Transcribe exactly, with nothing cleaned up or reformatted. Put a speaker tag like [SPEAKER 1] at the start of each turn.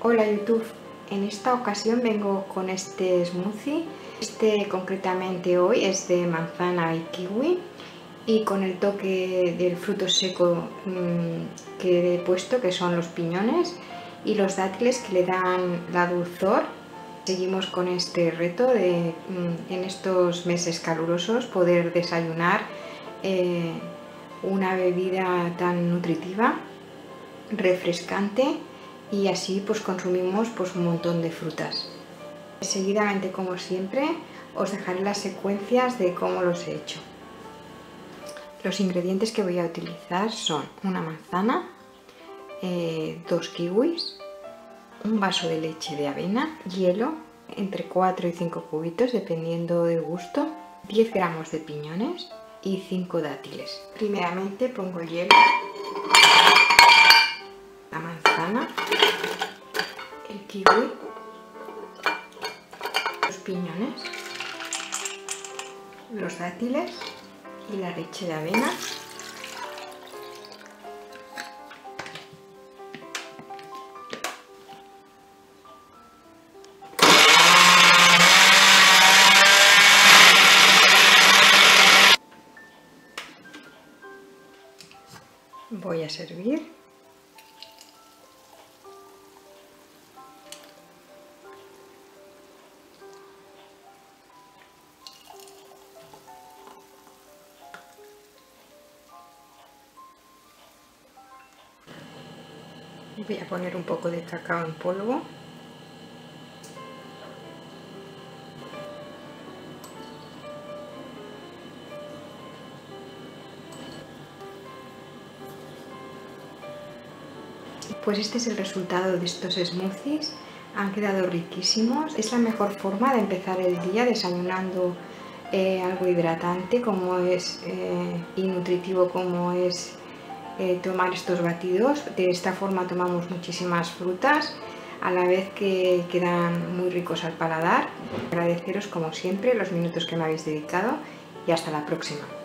[SPEAKER 1] Hola YouTube, en esta ocasión vengo con este smoothie. Este concretamente hoy es de manzana y kiwi y con el toque del fruto seco mmm, que he puesto, que son los piñones y los dátiles que le dan la dulzor. Seguimos con este reto de mmm, en estos meses calurosos poder desayunar eh, una bebida tan nutritiva, refrescante, y así pues consumimos pues un montón de frutas. Seguidamente, como siempre, os dejaré las secuencias de cómo los he hecho. Los ingredientes que voy a utilizar son una manzana, eh, dos kiwis, un vaso de leche de avena, hielo, entre cuatro y cinco cubitos dependiendo del gusto, diez gramos de piñones y cinco dátiles. Primeramente pongo el hielo, la manzana, el kiwi, los piñones, los dátiles y la leche de avena. Voy a servir. Voy a poner un poco de cacao en polvo. Pues este es el resultado de estos smoothies. Han quedado riquísimos. Es la mejor forma de empezar el día desayunando eh, algo hidratante como es eh, y nutritivo como es eh, tomar estos batidos. De esta forma tomamos muchísimas frutas a la vez que quedan muy ricos al paladar. Agradeceros como siempre los minutos que me habéis dedicado y hasta la próxima.